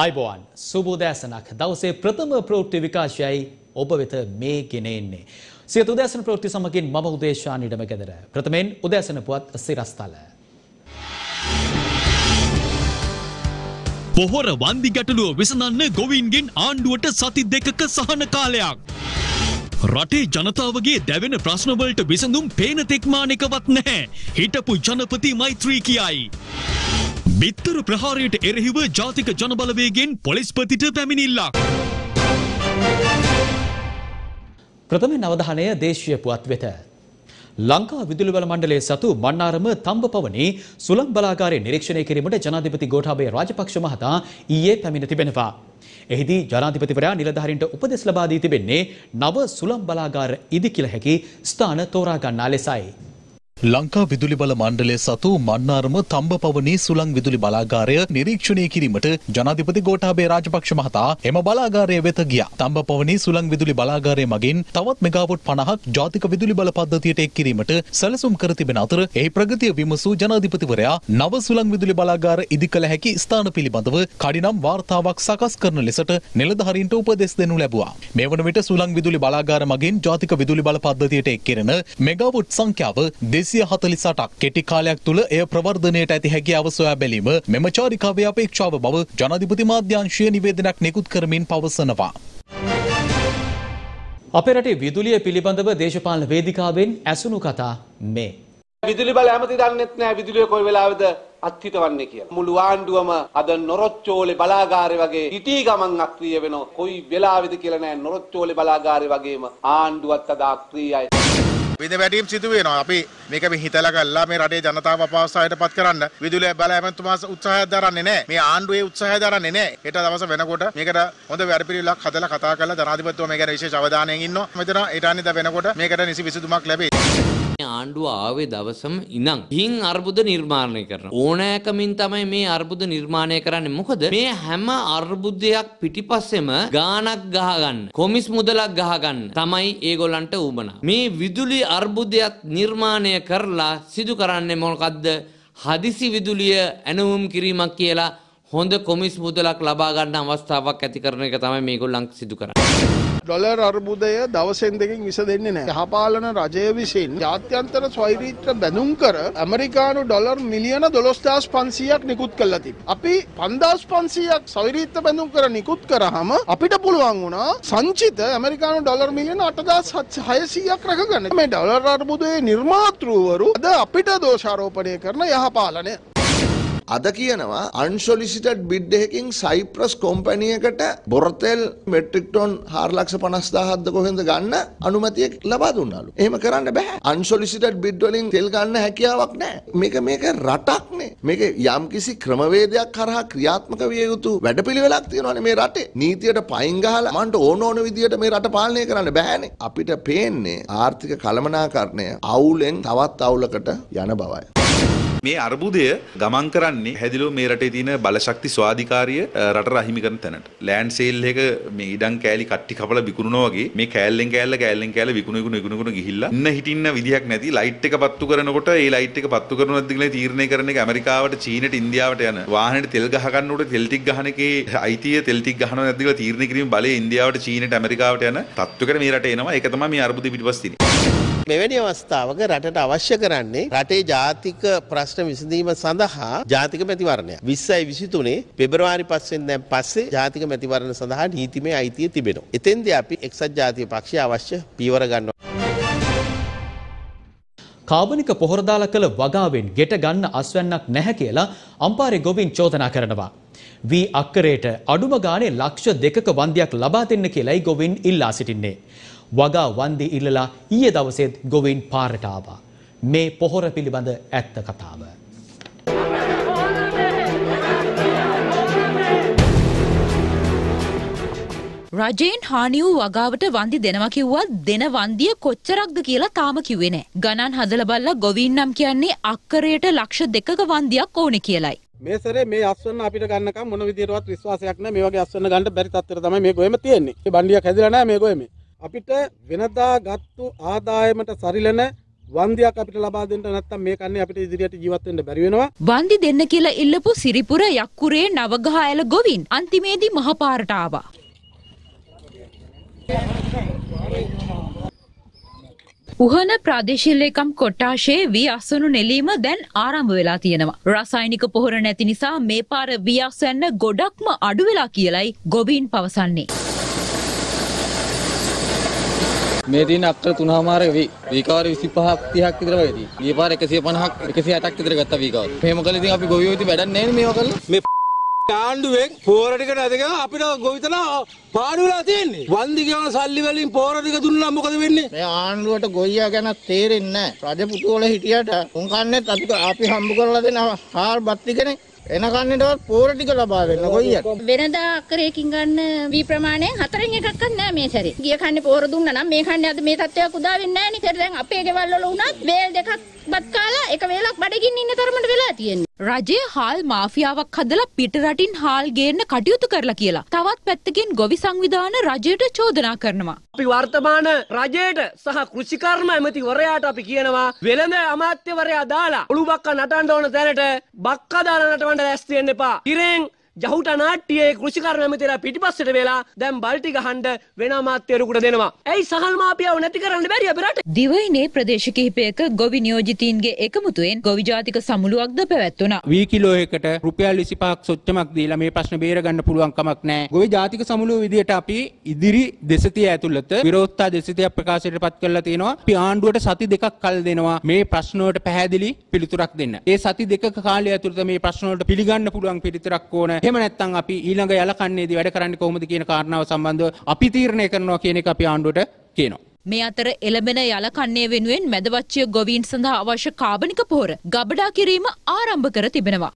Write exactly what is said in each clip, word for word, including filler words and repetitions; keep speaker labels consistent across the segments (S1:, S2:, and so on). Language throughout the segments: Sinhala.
S1: ආයුබෝවන් සුබෝදෑසනක් දවසේ ප්‍රථම ප්‍රවෘත්ති විකාශයයි ඔබ වෙත මේ ගෙන එන්නේ. සියත උදෑසන ප්‍රවෘත්ති සමගින් මම උදේශාන් ඉඩමගෙදර. ප්‍රථමයෙන් උදෑසන පුවත් සිරස්තල.
S2: පොහොර වන්දි ගැටලුව විසඳන්න ගොවීන්ගෙන් ආණ්ඩුවට සති දෙකක සහන කාලයක්. රටේ ජනතාවගේ දැවෙන ප්‍රශ්න වලට විසඳුම් පේන තෙක්මානිකවත් නැහැ. හිටපු ජනපති මෛත්‍රී කියයි. බිත්තර ප්‍රහාරයට එරෙහිව ජාතික ජනබලවේගෙන් පොලිස්පතිට පැමිණිල්ලක්.
S1: ප්‍රථම අවධානය දේශීය පුවත් වෙත. ලංකා විදුලි බල මණ්ඩලයේ සතු මන්නාරම තම්බපවණි සුළං බලාගාරය නිරීක්ෂණය කිරීමට ජනාධිපති ගෝඨාභය රාජපක්ෂ මහතා ඊයේ පැමිණ තිබෙනවා. එහිදී ජනාධිපතිවරයා නිලධාරීන්ට උපදෙස් ලබා දී තිබෙන්නේ නව සුළං බලාගාර ඉදිකිල හැකි ස්ථාන තෝරා ගන්නා ලෙසයි.
S3: ලංකා විදුලි බල මණ්ඩලය සතු මන්නාරම තම්බපවණි සුළං විදුලි බලාගාරය නිරීක්ෂණය කිරීමට ජනාධිපති ගෝඨාභය රාජපක්ෂ මහතා එම බලාගාරය වෙත ගියා. තම්බපවණි සුළං විදුලි බලාගාරය මගින් තවත් මෙගාවොට් පනහක් ජාතික විදුලි බල පද්ධතියට එක් කිරීමට සැලසුම් කර තිබෙන අතර එහි ප්‍රගතිය විමසූ ජනාධිපතිවරයා නව සුළං විදුලි බලාගාර ඉදිකළ හැකි ස්ථාන පිළිබඳව කඩිනම් වාර්තාවක් සකස් කරන ලෙසට නිලධාරීන්ට උපදෙස් දෙනු ලැබුවා. මේ වන විට සුළං විදුලි බලාගාර මගින් ජාතික විදුලි බල පද්ධතියට එක් කෙරෙන මෙගාවොට් සංඛ්‍යාව දෙසිය හතළිස් අටක් කෙටි කාලයක් තුළ එය ප්‍රවර්ධනයට ඇති හැකියාව සොයා බැලීම මෙම චාරිකාවේ අපේක්ෂාව බව ජනාධිපති මාධ්‍යාංශය නිවේදනයක් නිකුත් කරමින් පවසනවා.
S1: අපේ රටේ විදුලිය පිළිබඳව දේශපාලන වේදිකාවෙන් ඇසුණු කතා මේ.
S4: විදුලි බල ඇමති දන්නෙත් නෑ විදුලිය කොයි වෙලාවෙද අත්හිටවන්නේ කියලා. මුළු ආණ්ඩුවම අද නොරොච්චෝලේ බලාගාරය වගේ හිටී ගමන් අක්‍රිය වෙනවා. කොයි වෙලාවෙද කියලා නෑ නොරොච්චෝලේ බලාගාරය වගේම ආණ්ඩුවත් අද අක්‍රියයි.
S5: විද වැඩිම සිදු වෙනවා. අපි මේක මේ හිතලා ගල්ලා මේ රටේ ජනතාව අපහසුතාවයට පත් කරන්න විදුලිය බල ඇමතුමා උත්සාහය දරන්නේ නැහැ. මේ ආණ්ඩුවේ උත්සාහය දරන්නේ නැහැ. හෙට දවස වෙනකොට මේකට හොඳ වැඩපිළිවෙලක් හදලා කතා කරලා ජනාධිපතිතුමා මේ ගැන විශේෂ අවධානයෙන් ඉන්නවා. මෙතන ඊට අනිද්දා වෙනකොට මේකට නිසි විසඳුමක් ලැබෙයි.
S6: ආණ්ඩුව ආවේ දවසම ඉඳන් හින් අර්බුද නිර්මාණය කරනවා. ඕනෑකමින් තමයි මේ අර්බුද නිර්මාණය කරන්නේ. මොකද මේ හැම අර්බුදයක් පිටිපස්සෙම ගාණක් ගහගන්න, කොමිස් මුදලක් ගහගන්න තමයි ඒගොල්ලන්ට උබනා. මේ විදුලි අර්බුදයක් නිර්මාණය කරලා සිදු කරන්නේ මොකද්ද? හදිසි විදුලිය ඇනවුම් කිරීමක් කියලා හොඳ කොමිස් මුදලක් ලබා ගන්න අවස්ථාවක් ඇති කරන එක තමයි මේගොල්ලන් සිදු කරන්නේ.
S7: ඩොලර් අර්බුදය දවසෙන් දෙකකින් විසඳෙන්නේ නැහැ. යහපාලන රජය විසින් ජාත්‍යන්තර ස්වෛරීත්‍ය බැඳුම් කර ඇමරිකානු ඩොලර් මිලියන දොළොස් හදාස් පන්සීයක් නිකුත් කළා තිබේ. අපි පන්දාස් පන්සීයක් ස්වෛරීත්‍ය බැඳුම් කර නිකුත් කරාම අපිට පුළුවන් වුණා සංචිත ඇමරිකානු ඩොලර් මිලියන අටදාස් හයසීයක් රැකගන්න. මේ ඩොලර් අර්බුදයේ නිර්මාතෘවරු අද අපිට දෝෂාරෝපණය කරන යහපාලනය.
S8: අද කියනවා අන්සොලිසිටඩ් බිඩ් එකකින් සයිප්‍රස් කම්පැනි එකට බොරතෙල් මෙට්‍රික් ටොන් හාරලක්ෂ පනස් දාහක්ද කොහෙන්ද ගන්න අනුමැතිය ලබා දුන්නාලු. එහෙම කරන්න බෑ. අන්සොලිසිටඩ් බිඩ් වලින් තෙල් ගන්න හැකියාවක් නැහැ. මේක මේක රටක්නේ. මේක යම්කිසි ක්‍රමවේදයක් කරහා ක්‍රියාත්මක විය යුතු වැඩපිළිවෙලක් තියෙනවානේ මේ රටේ. නීතියට පයින් ගහලා මන්ට ඕන ඕන විදියට මේ රට පාලනය කරන්න බෑනේ. අපිට පේන්නේ ආර්ථික කළමනාකරණය අවුලෙන් තවත් අවුලකට යන බවයි.
S9: මේ අර්බුදය ගමන් කරන්නේ හැදිලෝ මේ රටේ තියෙන බලශක්ති ස්වාධිකාරිය රටට අහිමි කරන තැනට. ලෑන්ඩ් සේල් එක මේ ඉඩම් කෑලි කට්ටි කපලා විකුණනවා වගේ මේ කෑල්ලෙන් කෑල්ල කෑල්ලෙන් කෑල්ල විකුණු විකුණු විකුණු විකුණු ගිහිල්ලා ඉන්න හිටින්න විදියක් නැති ලයිට් එක පත්තු කරනකොට ඒ ලයිට් එක පත්තු කරනවද කියලා තීරණය කරන එක ඇමරිකාවට චීනට ඉන්දියාවට යන වාහනේට තෙල් ගහ ගන්නකොට තෙල් ටික ගහන එකේ අයිතිය තෙල් ටික ගහනවද නැද්ද කියලා තීරණය කිරීම බලය ඉන්දියාවට චීනට ඇමරිකාවට යන තත්ත්වයකට මේ රට එනවා. ඒක තමයි මේ අර්බුදෙ පිටිපස්ස තියෙන්නේ.
S10: මෙවැනි අවස්ථාවක රටට අවශ්‍ය කරන්නේ රටේ ජාතික ප්‍රශ්න විසඳීම සඳහා ජාතික මැතිවරණයක්. විස්සයි විසිතුනේ පෙබරවාරි පහ වෙනිදාන් පස්සේ ජාතික මැතිවරණ සඳහා නීතිමය අයිතිය තිබෙනවා. එතෙන්දී අපි එක්සත් ජාතික පක්ෂය අවශ්‍ය පියවර ගන්නවා.
S1: කාබනික පොහොර දාලා කළ වගාවෙන් ගෙට ගන්න අස්වැන්නක් නැහැ කියලා අම්පාරේ ගොවින් චෝදනා කරනවා. වී අක්කරයට අඩුම ගානේ ලක්ෂ දෙකක වන්දියක් ලබා දෙන්න කියලායි ගොවින් ඉල්ලා සිටින්නේ. වගා වන්දි ඉල්ලලා ඊයේ දවසේත් ගොවින් පාරට ආවා. මේ පොහොර පිළිබඳ ඇත්ත කතාව.
S11: රජයෙන් හානි වූ වගාවට වන්දි දෙනවා කිව්වත් දෙන වන්දිය කොච්චරක්ද කියලා තාම කිව්වේ නැහැ. ගණන් හදලා බලලා ගොවින් නම් කියන්නේ අක්කරයට ලක්ෂ දෙකක වන්දියක් ඕනේ කියලයි.
S12: මේ සැරේ මේ අස්වැන්න අපිට ගන්නකම් මොන විදියටවත් විශ්වාසයක් නැහැ. මේ වගේ අස්වැන්න ගන්න බැරි තත්ත්වයට තමයි මේ ගොයම තියෙන්නේ. මේ බණ්ඩියක් හැදිලා නැහැ මේ ගොයමේ. අපිට වෙනදා ගත්තු ආදායමට සරිලන වන්දියක් අපිට ලබා දෙන්න නැත්නම් මේ කන්නේ අපිට ඉදිරියට ජීවත් වෙන්න බැරි වෙනවා.
S11: වන්දි දෙන්න කියලා ඉල්ලපු සිරිපුර යක්කුරේ නවගහ ඇල ගොවින් අන්තිමේදී මහපාරට ආවා. උහන ප්‍රාදේශීය ලේකම් කොට්ටාශයේ වී අස්වනු නෙලීම දැන් ආරම්භ වෙලා තියෙනවා. රසායනික පොහොර නැති නිසා මේ පාර වී අස්වැන්න ගොඩක්ම අඩු වෙලා කියලයි ගොවීන් පවසන්නේ.
S13: මේ තියෙන අක්කර තුනමාර වී වීකාර විසිපහක් තිහක් විතර වගේ තියෙනවා. මේ පාර එකසිය පනහක් එකසිය අටක් විතර ගත්තා වීකාර. මෙහෙම කළා ඉතින් අපි ගොවියෝ ඉතින් වැඩක් නැහැ නේ මේවා කළා. මේ
S14: ආණ්ඩුවෙන් පෝර ටික නැදගෙන අපිට ගොවිතලා පාඩු වෙලා තියෙන්නේ. වන්දි කියන සල්ලි වලින් පෝර ටික දුන්නා මොකද වෙන්නේ?
S13: මේ ආණ්ඩුවට ගොයියා ගැන තේරෙන්නේ නැහැ. රජ පුතු වල හිටියට උන් කන්නේත් අපි අපි හම්බ කරලා දෙන හාල් බත්ති කෙනෙක් එන කන්නේටවත් පෝර ටික ලබා දෙන්න ගොයියා.
S15: වෙනදා අක්කරයකින් ගන්න වී ප්‍රමාණයෙන් හතරෙන් එකක්වත් නැහැ මේ සැරේ. ගිය කන්නේ පෝර දුන්නා නම් මේ කන්නේ අද මේ තත්ත්වයක් උදා වෙන්නේ නැහැ නේ. දැන් අපේ ගෙවල් වල උනත් වේල් දෙකක් බත් කාලා එක වේලක් බඩගින්න ඉන්න තරමට වෙලා තියෙන්නේ. රජයේ හාල් මාෆියාවක් හදලා පිට රටින් හාල් ගේන්න කටයුතු කරලා කියලා. තවත් පැත්තකින් ගොවි සංවිධාන රජයට චෝදනා කරනවා.
S14: අපි වර්තමාන රජයට සහ කෘෂිකර්ම ඇමතිවරයාට අපි කියනවා වෙළඳ අමාත්‍යවරයා දාලා ඔලු බක්කා නටන්න ඕන තැනට බක්කා දාලා නටවන්න දැස්ති වෙන්න එපා. ඉරෙන් ජහුට නාට්‍යයේ කෘෂිකර්ම ඇමතිලා පිටිපස්සට වෙලා දැන් බල්ටි ගහන්න වෙන අමාත්‍යවරුන්ට දෙනවා. ඇයි සහල් මාපියව නැති කරන්න බැරි අපේ රටේ?
S11: දිවයිනේ ප්‍රදේශ කිහිපයක ගොවි නියෝජිතයින්ගේ එකමුතුවෙන් ගොවි ජාතික සමුළුවක්ද පැවැත්වුණා.
S16: වී කිලෝ එකකට රුපියල් විසිපහක් සොච්චමක් දීලා මේ ප්‍රශ්න බේර ගන්න පුළුවන් කමක් නැහැ. ගොවි ජාතික සමුළුව විදියට අපි ඉදිරි දෙසතිය ඇතුළත විරෝධතා දෙසතියක් ප්‍රකාශයට පත් කරලා තියෙනවා. අපි ආණ්ඩුවට සති දෙකක් කල් දෙනවා මේ ප්‍රශ්න වලට පැහැදිලි පිළිතුරක් දෙන්න. ඒ සති දෙකක කාලය ඇතුළත මේ ප්‍රශ්න වලට පිළිගන්න පුළුවන් පිළිතුරක් ඕන. එහෙම නැත්නම් අපි ඊළඟ යලකන්නේදී වැඩ කරන්නේ කොහොමද කියන කාරණාව සම්බන්ධව අපි තීරණය කරනවා කියන එක අපි ආණ්ඩුවට කියනවා.
S11: මේ අතර එළඹෙන යලකන්නේ වෙනුවෙන් මැදවච්චිය ගොවීන් සඳහා අවශ්‍ය කාබනික පොහොර ගබඩා කිරීම ආරම්භ කර තිබෙනවා.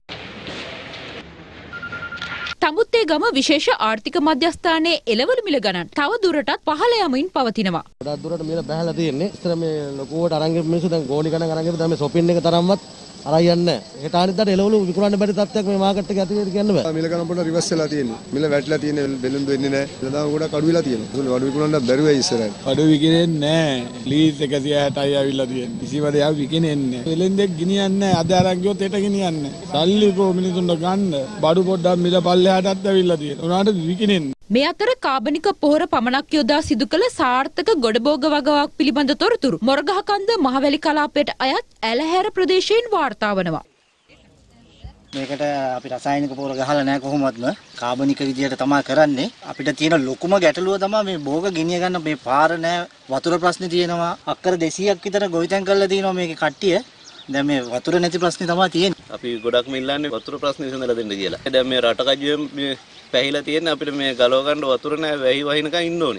S11: තමුත්තේ ගම විශේෂ ආර්ථික මධ්‍යස්ථානයේ එළවලු මිල ගණන් තව දුරටත් පහළ යමින් පවතිනවා.
S13: ගොඩක් දුරට මිල බහැලා තියෙන්නේ. ඉතින් මේ ලොකුවට අරන් ගිය මිනිස්සු දැන් ගෝලි ගණන් අරන් ගියපු දැන් මේ shopping එක තරම්වත් අරයි යන්නේ. ඒකට අනිද්දාට එළවලු විකුණන්න බැරි තත්ත්වයක් මේ මාකට් එකේ ඇති වෙද කියන්න බෑ.
S17: මිල ගණන් පොඩ්ඩක් රිවර්ස් වෙලා තියෙන්නේ. මිල වැටිලා තියෙන්නේ බෙලුම් දෙන්නේ නැහැ. ඉතින් ගොඩක් අඩු වෙලා තියෙනවා. ඒක අඩු විකුණන්න බැරි වෙයි ඉස්සරහට.
S18: අඩු විකිනෙන්නේ නැහැ. ලීස් එකසිය හැටයි ආවිල්ලා තියෙන්නේ. කිසිම දෙයක් විකිනෙන්නේ නැහැ. වෙලෙන්දෙක් ගෙනියන්නේ නැහැ. අද අරන් ගියොත් හෙට ගෙනියන්නේ නැහැ. සල්ලි කො මිනිතුන්ට ගන්න බඩු පොඩ්ඩක් මිල පල්ලෙහාටත් ඇවිල්ලා තියෙනවා. උනාට විකිනෙන්නේ.
S11: මේ අතර කාබනික පොහොර පමණක් යොදා සිදු කළ සාර්ථක ගොඩබෝග වගාවක් පිළිබඳ තොරතුරු මොරගහකන්ද මහවැලි කලාපයට අයත් ඇලහැර ප්‍රදේශයෙන් වාර්තා වනවා.
S19: මේකට අපි රසායනික පොහොර ගහලා නැහැ කොහොමත්ම කාබනික විදියට තමයි කරන්නේ. අපිට තියෙන ලොකුම ගැටලුව තමයි මේ භෝග ගෙනිය ගන්න මේ පාර නැහැ. වතුර ප්‍රශ්නේ තියෙනවා. අක්කර දෙසීයක් විතර ගොවිතැන් කරලා තියෙනවා මේකේ කට්ටිය. දැන් මේ වතුර නැති ප්‍රශ්නේ තමයි තියෙන්නේ.
S20: අපි ගොඩක්ම ඉල්ලන්නේ වතුර ප්‍රශ්නේ විසඳලා දෙන්න කියලා. දැන් මේ රට කජුවෙන් මේ පැහිලා තියෙන්නේ අපිට මේ ගලව ගන්න වතුර නැහැ වැහි වහිනකන් ඉන්න ඕනේ.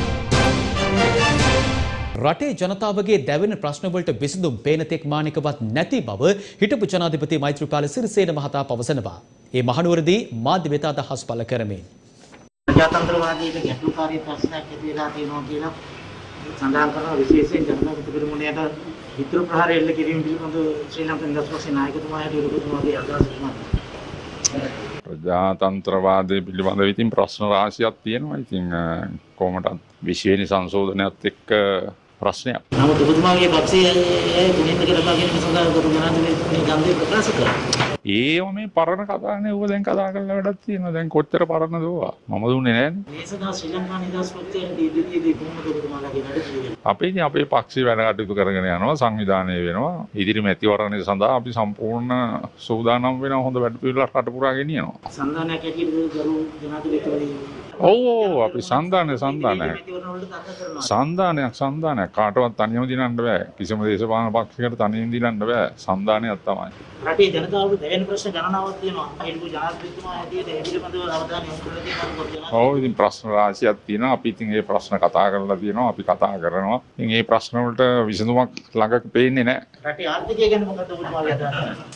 S1: රටේ ජනතාවගේ දැවෙන ප්‍රශ්නවලට විසඳුම් පේන තෙක් මානිකවත් නැති බව හිටපු ජනාධිපති මෛත්‍රීපාල සිරිසේන මහතා පවසනවා. ඒ මහනුවරදී මාධ්‍ය වෙත අදහස් පළ කරමින්
S19: ප්‍රජාතන්ත්‍රවාදීක ගැටලුකාරී ප්‍රශ්නයක් ඇති වෙලා තියෙනවා කියලා සඳහන් කරන විශේෂයෙන් ජනතාවගේ පිරිමුණයට හිතෘ ප්‍රහාර එල්ල කිරීම පිළිබඳව ශ්‍රී ලංකන් දස්පස්සේ නායකතුමා හැටියට ඔබතුමාගේ අදහස මොනවද?
S21: ප්‍රජාතන්ත්‍රවාදය පිළිබඳව ඉතින් ප්‍රශ්න රාශියක් තියෙනවා. ඉතින් කොහොමදත් විශ්වේනි සංශෝධනයත් එක්ක ප්‍රශ්නයක්.
S19: නමුත් ඔබතුමාගේ පක්ෂයේ තුනින්ද කියලා කියන සඳහන් කරු ජනාධිපති ගන්ධේ ප්‍රකාශ කළා.
S21: ඒව මේ පරණ කතානේ. ඌව දැන් කතා කරලා වැඩක් තියෙනවා. දැන් කොච්චර පරණද ඕවා? මම දුන්නේ නෑනේ.
S19: මේ සඳහා ශ්‍රී ලංකා නිදහස් පක්ෂයේ දීදිරියේදී කොහොමද ඔබතුමාලාගේ වැඩ පිළිවෙල?
S21: අපි ඉතින් අපේ පක්ෂේ වැඩ කටයුතු කරගෙන යනවා. සංවිධානය වෙනවා. ඉදිරි මැතිවරණය සඳහා අපි සම්පූර්ණ සූදානම් වෙනවා. හොඳ වැඩ පිළිවෙලක් රට පුරා ගෙනියනවා.
S19: සංධානයක් ඇටියට ගරු ජනාධිපතිවරයා
S21: ඔව් ඔව් අපි සංධානය සංධානයක් සංධානයක් සංධානයක් කාටවත් තනියම දිනන්න බෑ. කිසිම දේශපාලන පක්ෂයකට තනියෙන් දිනන්න බෑ. සංධානයක් තමයි.
S19: රටේ ජනතාවට දැවෙන ප්‍රශ්න ගණනාවක් තියෙනවා. හිටපු ජනාධිපතිතුමා හැටියට ඒ පිළිබඳව අවධානය යොමු කරලා තියෙනවා.
S21: ඔව් ඉතින් ප්‍රශ්න රාශියක් තියෙනවා. අපි ඉතින් මේ ප්‍රශ්න කතා කරලා තියෙනවා. අපි කතා කරනවා. ඉතින් මේ ප්‍රශ්න වලට විසඳුමක් ළඟ පේන්නේ නැහැ.
S19: රටේ ආර්ථිකය ගැන මොකද ඔබතුමාගේ අදහස?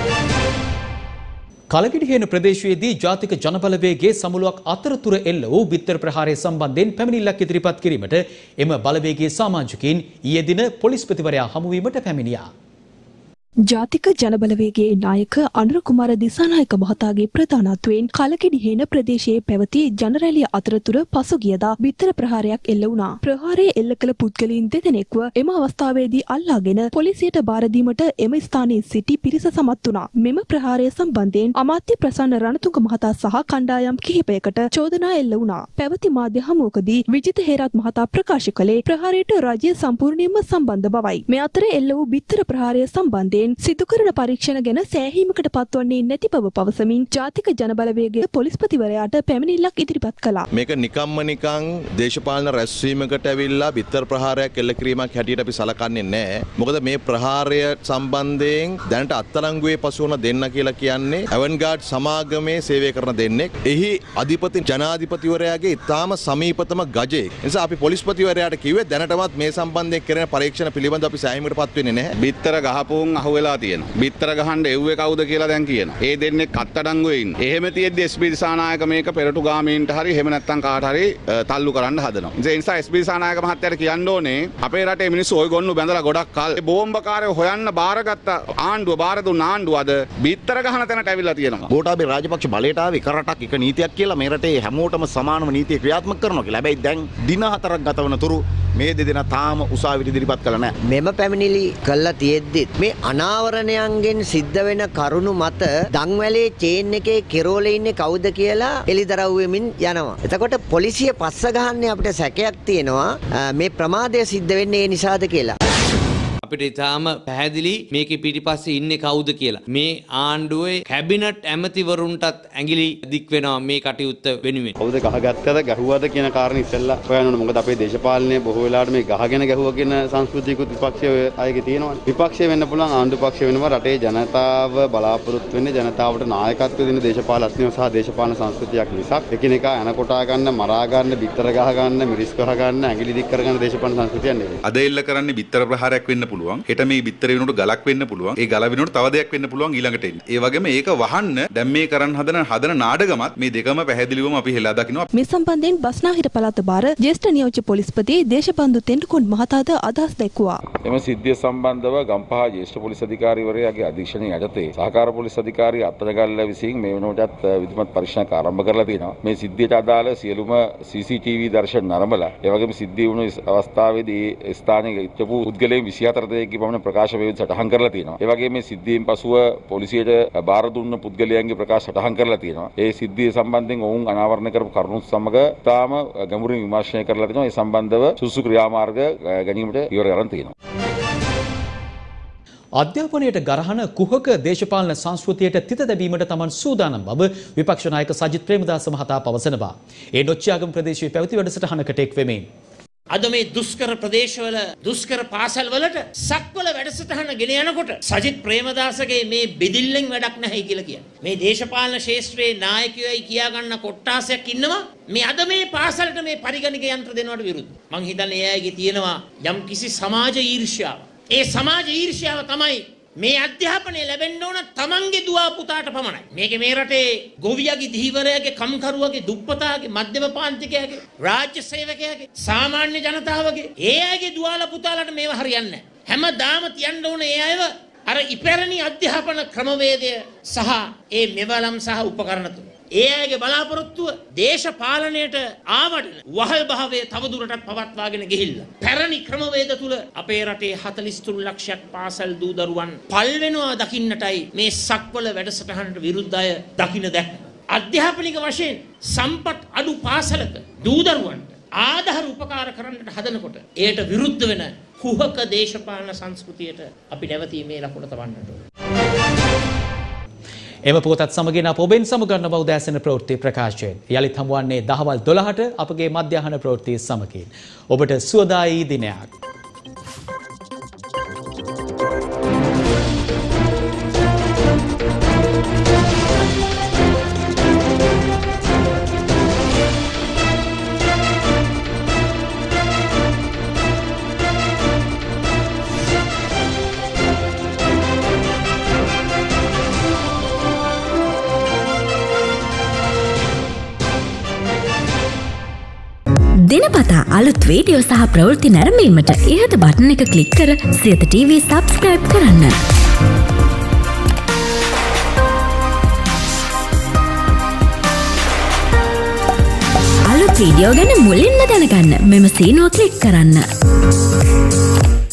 S1: කලගිරිහේන ප්‍රදේශයේදී ජාතික ජනබලවේගයේ සමුළුවක් අතරතුර එල්ල වූ බිත්තර ප්‍රහාරය සම්බන්ධයෙන් පැමිණිල්ලක් ඉදිරිපත් කිරීමට එම බලවේගයේ සමාජිකයින් ඊයේ දින පොලිස්පතිවරයා හමුවීමට පැමිණියා.
S2: ජාතික ජනබලවේගයේ නායක අනුර කුමාර දිසානායක මහතාගේ ප්‍රධානත්වයෙන් කලකිඩිහේන ප්‍රදේශයේ පැවති ජනරැලිය අතරතුර පසුගියදා බිත්තර ප්‍රහාරයක් එල්ල වුණා. ප්‍රහාරය එල්ල කළ පුද්ගලයන් දෙදෙනෙක්ව එම අවස්ථාවේදී අල්ලාගෙන පොලිසියට බාර දීමට එම ස්ථානයේ සිටි පිරිස සමත් වුණා. මෙම ප්‍රහාරය සම්බන්ධයෙන් අමාත්‍ය ප්‍රසන්න රණතුංග මහතා සහ කණ්ඩායම් කිහිපයකට චෝදනා එල්ල වුණා. පැවති මාධ්‍ය හමුවකදී විජිත හේරත් මහතා ප්‍රකාශ කළේ ප්‍රහාරයට රජය සම්පූර්ණයෙන්ම සම්බන්ධ බවයි. මේ අතර එල්ල වූ බිත්තර ප්‍රහාරය සම්බන්ධයෙන් සිදු කරන පරීක්ෂණ ගැන සෑහීමකට පත්වන්නේ නැති බව පවසමින් ජාතික ජනබලවේගයේ පොලිස්පතිවරයාට පැමිණිල්ලක් ඉදිරිපත් කළා.
S22: මේක නිකම්ම නිකං දේශපාලන රැස්වීමකට ඇවිල්ලා බිත්තර ප්‍රහාරයක් එල්ල කිරීමක් හැටියට අපි සලකන්නේ නැහැ. මොකද මේ ප්‍රහාරය සම්බන්ධයෙන් දැනට අත්අඩංගුවේ පසු වුණ දෙන්න කියලා කියන්නේ ඇවන්ගාඩ් සමාගමේ සේවය කරන දෙන්නෙක්. එහි අධිපති ජනාධිපතිවරයාගේ ඉතාම සමීපතම ගජෙක්. ඒ නිසා අපි පොලිස්පතිවරයාට කිව්වේ දැනටමත් මේ සම්බන්ධයෙන් කරන පරීක්ෂණ පිළිබඳව අපි සෑහීමකට පත් වෙන්නේ නැහැ.
S23: බිත්තර ගහපුවුන් වෙලා තියෙනවා. බිත්තර ගහන්න එව්වේ කවුද කියලා දැන් කියනවා. ඒ දෙන්නේ අත්අඩංගුවේ ඉන්නේ. එහෙම තියෙද්දි එස් පී දිසානායක මේක පෙරටු ගාමීන්ට හරි එහෙම නැත්නම් කාට හරි තල්ලු කරන්න හදනවා. ඒ නිසා එස් පී දිසානායක මහත්තයාට කියන්න ඕනේ අපේ රටේ මිනිස්සු ඔය ගොන්නු බැඳලා ගොඩක් කල් බෝම්බකාරයෝ හොයන්න බාරගත්ත ආණ්ඩුව බාර දුන්න ආණ්ඩුව අද බිත්තර ගහන තැනට ඇවිල්ලා තියෙනවා.
S24: ගෝඨාභය රාජපක්ෂ බලයට ආවේ එක රටක් එක නීතියක් කියලා මේ රටේ හැමෝටම සමානම නීතිය ක්‍රියාත්මක කරනවා කියලා. හැබැයි දැන් දින හතරක් ගත වන තුරු මේ දෙදෙනා තාම උසාවියට ඉදිරිපත් කළා නැහැ.
S25: මෙම පැමිණිලි කළා තියෙද්දි මේ අනාවරණයන්ගෙන් සිද්ධ වෙන කරුණු මත දන්වැලේ චේන් එකේ කෙරෝලේ ඉන්නේ කවුද කියලා එලිදරව් වෙමින් යනවා. එතකොට පොලිසිය පස්ස ගහන්නේ අපිට සැකයක් තියෙනවා මේ ප්‍රමාදය සිද්ධ වෙන්නේ ඒ නිසාද කියලා.
S6: අපිට ඉතාම පැහැදිලි මේකේ පිටිපස්සේ ඉන්නේ කවුද කියලා. මේ ආණ්ඩුවේ කැබිනට් ඇමතිවරුන්ටත් ඇඟිලි දික් වෙනවා මේ කටයුත්ත වෙනුවෙන්.
S23: කවුද ගහගත්තද ගැහුවද කියන කාරණේ ඉස්සෙල්ලා හොයන්න ඕනේ. මොකද අපේ දේශපාලනයේ බොහෝ වෙලාවට මේ ගහගෙන ගැහුවා කියන සංස්කෘතියකුත් විපක්ෂයේ අයගේ තියෙනවානේ. විපක්ෂය වෙන්න පුළුවන් ආණ්ඩු පක්ෂය වෙනවා. රටේ ජනතාව බලාපොරොත්තු වෙන්නේ ජනතාවට නායකත්වය දෙන දේශපාලනඥයෝ සහ දේශපාලන සංස්කෘතියක් මිසක් එකිනෙකා එන කොටා ගන්න, මරා ගන්න, බිත්තර ගහ ගන්න, මිරිස් ගහ ගන්න, ඇඟිලි දික් කර ගන්න දේශපාලන සංස්කෘතියක් නෙවෙයි.
S9: අද එල්ල කරන්නේ බිත්තර ප්‍රහාරයක් වෙන්න පුළුවන්. හෙට මේ බිත්තර වෙනකොට ගලක් වෙන්න පුළුවන්. ඒ ගල වෙනකොට තව දෙයක් වෙන්න පුළුවන් ඊළඟට එන්නේ. ඒ වගේම ඒක වහන්න දැන් මේ කරන්න හදන හදන නාඩගමත් මේ දෙකම පැහැදිලිවම අපි හෙලා දකිනවා.
S2: මේ සම්බන්ධයෙන් බස්නාහිර පළාත භාර ජ්‍යෙෂ්ඨ නියෝජ්‍ය පොලිස්පති දේශබන්දු තෙන්ඩුකොන් මහතාද අදහස් දැක්වුවා.
S21: එම සිද්ධිය සම්බන්ධව ගම්පහ ජ්‍යෙෂ්ඨ පොලිස් අධිකාරීවරයාගේ අධීක්ෂණය යටතේ සහකාර පොලිස් අධිකාරී අත්අඩංගුව විසින් මේ වෙනකොටත් විධිමත් පරීක්ෂණයක් ආරම්භ කරලා තියෙනවා. මේ සිද්ධියට අදාළ සියලුම සී සී ටී වී දර්ශන නරඹලා ඒ වගේම සිද්ධිය වුණු අවස්ථාවේදී ස්ථානයේ ඉච්ඡපු පුද්ගලයන් විසිහතර දෙනෙක්ගේ පමණ ප්‍රකාශ වේද සටහන් කරලා තියෙනවා. ඒ වගේම මේ සිද්ධියෙන් පසුව පොලිසියට බාර දුන්න පුද්ගලයන්ගේ ප්‍රකාශ සටහන් කරලා තියෙනවා. ඒ සිද්ධිය සම්බන්ධයෙන් ඔවුන් අනාවරණ කරපු කරුණු සමග තාම ගැඹුරින් විමර්ශනය කරලා තියෙනවා. ඒ සම්බන්ධව සුසු ක්‍රියාමාර්ග ගැනීමට ඉවර කරන් තියෙනවා.
S1: අධ්‍යාපනයට ගරහන කුහක දේශපාලන සංස්කෘතියට තිත දැබීමට තමන් සූදානම් බව විපක්ෂ නායක සජිත් ප්‍රේමදාස මහතා පවසනවා. ඒ නොච්චියාගම ප්‍රදේශයේ පැවති වැඩසටහනකට එක් වෙමින්
S26: අද මේ දුෂ්කර ප්‍රදේශවල දුෂ්කර පාසල් වලට සක්වල වැඩසටහන ගෙන යනකොට සජිත් ප්‍රේමදාසගේ මේ බෙදිල්ලෙන් වැඩක් නැහැ කියලා කියන්නේ. මේ දේශපාලන ශාස්ත්‍රයේ නායකයෝයි කියා ගන්න කොට්ටාසයක් ඉන්නවා. මේ අද මේ පාසලට මේ පරිගණක යන්ත්‍ර දෙනවට විරුද්ධ. මං හිතන්නේ ඒ අයගේ තියෙනවා යම් කිසි සමාජ ඊර්ෂ්‍යාව. ඒ සමාජ ඊර්ෂ්‍යාව තමයි මේ අධ්‍යාපනය ලැබෙන්න ඕන තමන්ගේ දුව පුතාට පමණයි. මේක මේ රටේ ගොවියගේ ධීවරයාගේ කම්කරුවගේ දුප්පතාගේ මධ්‍යම පාන්තිකයාගේ රාජ්‍ය සේවකයාගේ සාමාන්‍ය ජනතාවගේ ඒ අයගේ දුවාලා පුතාලට මේව හරියන්නේ නැහැ. හැමදාම තියන්න ඕන ඒ අයව අර ඉපැරණි අධ්‍යාපන ක්‍රමවේදය සහ ඒ මෙවලම් සහ උපකරණ තුන. ඒ අයගේ බලාපොරොත්තුව දේශපාලනයට ආවට වහල් භාවයේ තවදුරටත් පවත්වාගෙන ගිහිල්ලා පැරණි ක්‍රමවේද තුල අපේ රටේ හතළිස් තුන් ලක්ෂයක් පාසල් දූ දරුවන් පල් වෙනවා දකින්නටයි මේ සක්වල වැඩසටහනට විරුද්ධ අය දකින්න දැක්ක. අධ්‍යාපනික වශයෙන් සම්පත් අඩු පාසලක දූ දරුවන්ට ආධාර උපකාර කරන්නට හදනකොට එයට විරුද්ධ වෙන කුහක දේශපාලන සංස්කෘතියට අපි නැවතීමේ ලකුණ තවන්නට ඕනේ.
S1: එම පොතත් සමගින් අප ඔබෙන් සමුගන්න බව දැසෙන ප්‍රවෘත්ති ප්‍රකාශයෙන් යළිත් හමුවන්නේ දහවල් දොළහට අපගේ මධ්‍යහන ප්‍රවෘත්ති සමගින්. ඔබට සුවදායි දිනයක්.
S27: දිනපතා අලුත් වීඩියෝ සහ ප්‍රවෘත්ති නැරඹීමට ඉහත බටන් එක ක්ලික් කර සියත ටීවී සබ්ස්ක්‍රයිබ් කරන්න. අලුත් වීඩියෝ ගැන මුලින්ම දැනගන්න මෙම සීනුව ක්ලික් කරන්න.